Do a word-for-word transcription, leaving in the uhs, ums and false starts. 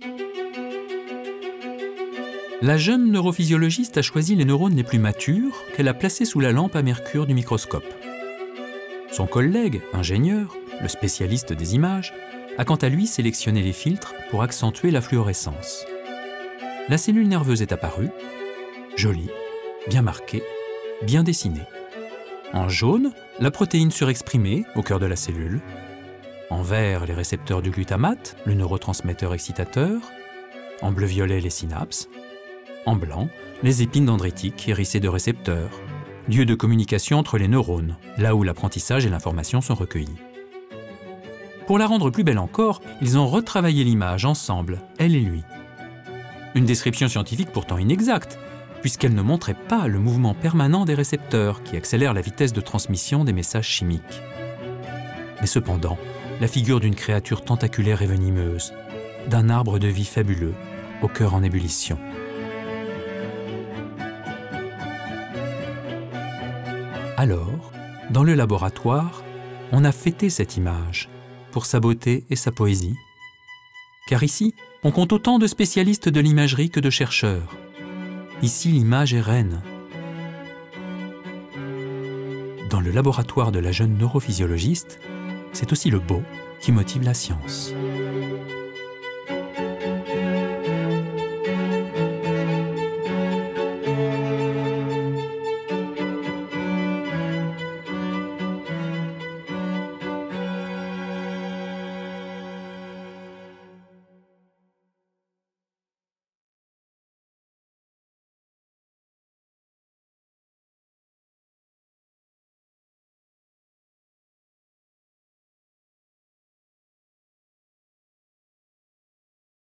La jeune neurophysiologiste a choisi les neurones les plus matures qu'elle a placés sous la lampe à mercure du microscope. Son collègue, ingénieur, le spécialiste des images, a quant à lui sélectionné les filtres pour accentuer la fluorescence. La cellule nerveuse est apparue, jolie, bien marquée, bien dessinée. En jaune, la protéine surexprimée au cœur de la cellule. En vert, les récepteurs du glutamate, le neurotransmetteur excitateur. En bleu-violet, les synapses. En blanc, les épines dendritiques hérissées de récepteurs, lieu de communication entre les neurones, là où l'apprentissage et l'information sont recueillis. Pour la rendre plus belle encore, ils ont retravaillé l'image ensemble, elle et lui. Une description scientifique pourtant inexacte, puisqu'elle ne montrait pas le mouvement permanent des récepteurs qui accélère la vitesse de transmission des messages chimiques. Mais cependant, la figure d'une créature tentaculaire et venimeuse, d'un arbre de vie fabuleux, au cœur en ébullition. Alors, dans le laboratoire, on a fêté cette image pour sa beauté et sa poésie. Car ici, on compte autant de spécialistes de l'imagerie que de chercheurs. Ici, l'image est reine. Dans le laboratoire de la jeune neurophysiologiste, c'est aussi le beau qui motive la science.